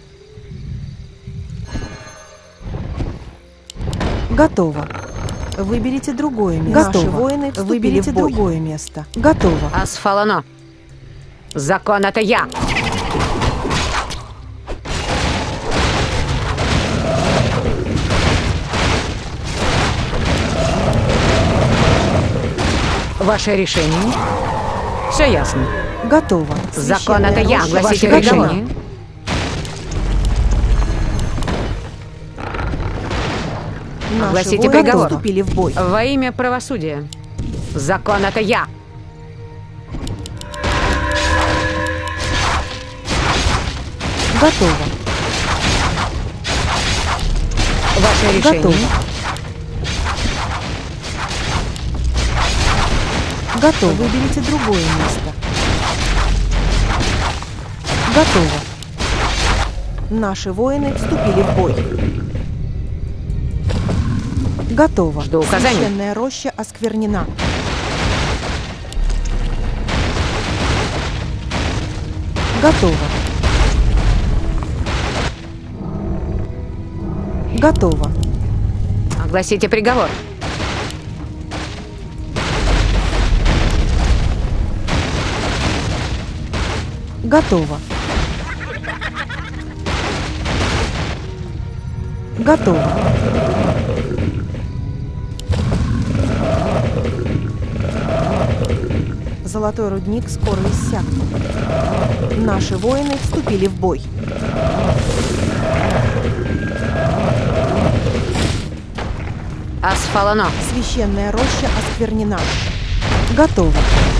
Готово. Выберите другое место. Готово. Наши воины вступили Выберите в бой. другое место. Готово. Асфалано. Закон — это я. Ваше решение. Все ясно. Готово. Закон — это я. Священное Огласите оружие готово. решение. Наши Огласите воины приговор. вступили в бой. Во имя правосудия. Закон — это я. Готово. Ваше решение. Готово. Готово. Выберите другое место. Готово. Наши воины вступили в бой. Готово. Жду указаний. Священная роща осквернена. Готово. Готово. Огласите приговор. Готово. Готово. Золотой рудник скоро иссякнет. Наши воины вступили в бой. Асфалано. Священная роща осквернена. Готово.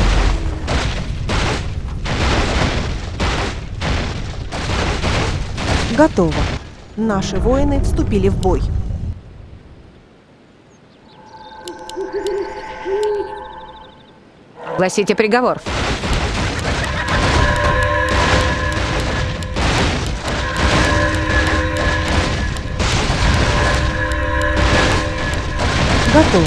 Готово. Наши воины вступили в бой. Огласите приговор. Готово.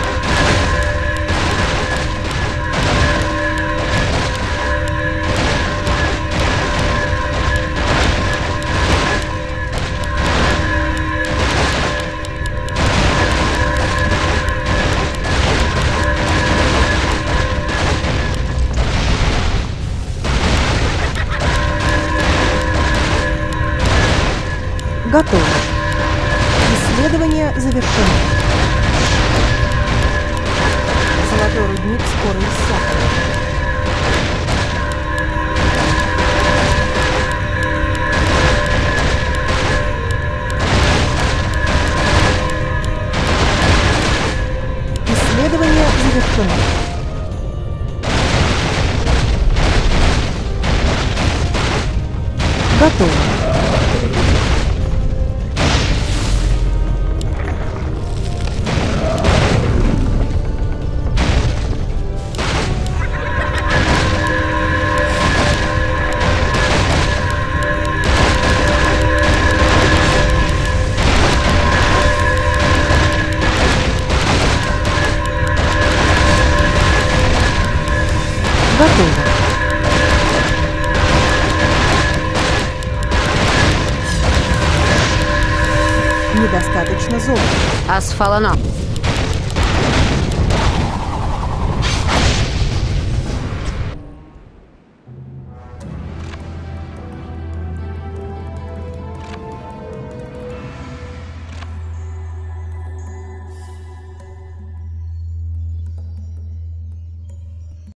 Готово. Исследование завершено. Золотой рудник скоро иссякнет. Исследование завершено. Готово. Готово. Недостаточно золота. Асфалано.